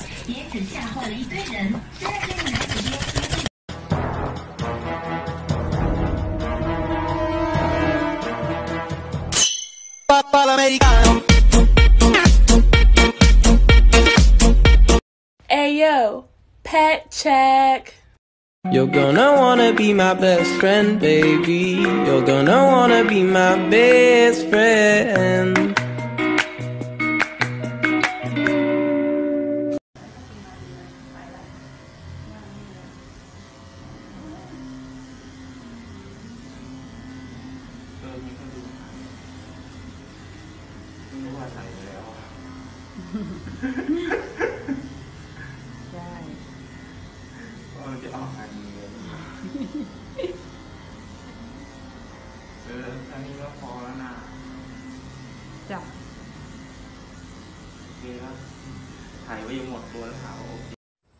也只吓坏了一堆人。虽然这名男子说因为 Ayo, pet check. You're gonna wanna be my best friend, baby. You're gonna wanna be my best friend. Dạ. โอเคแล้วถ่ายไว้ยังหมดตัวแล้วถามว่าโอเค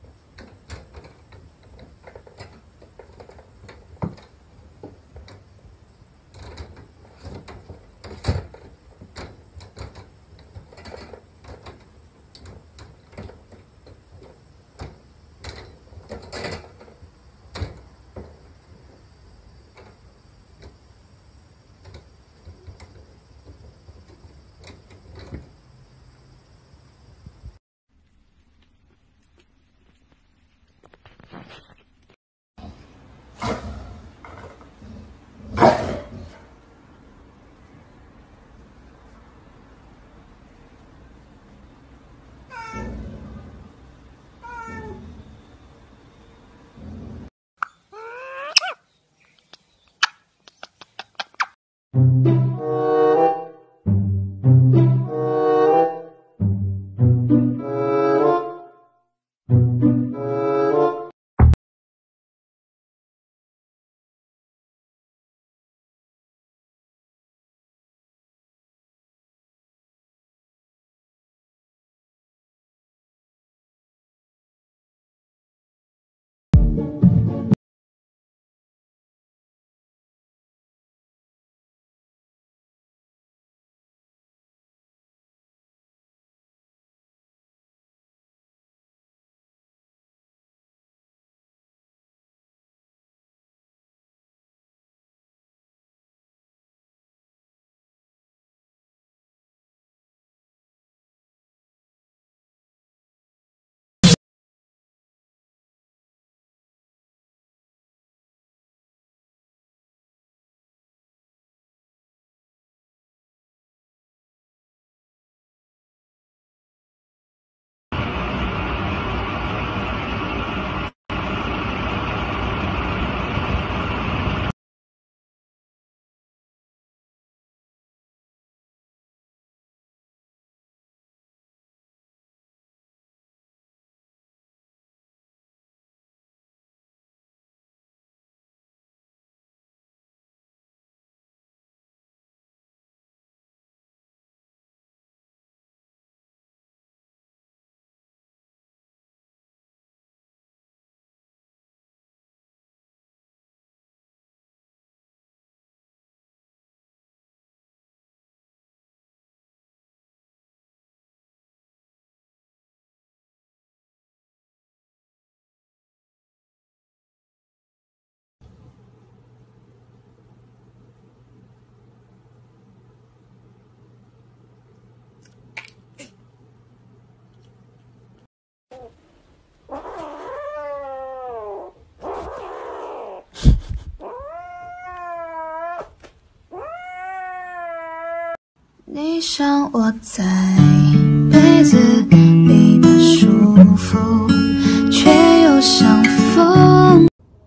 你像我在被子里的舒服，却又像风。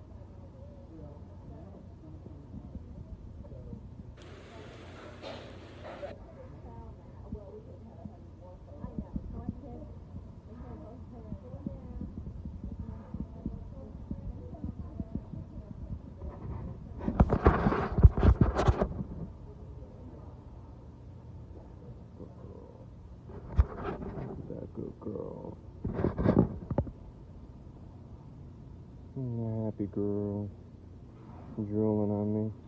Good girl. Happy girl. Drooling on me.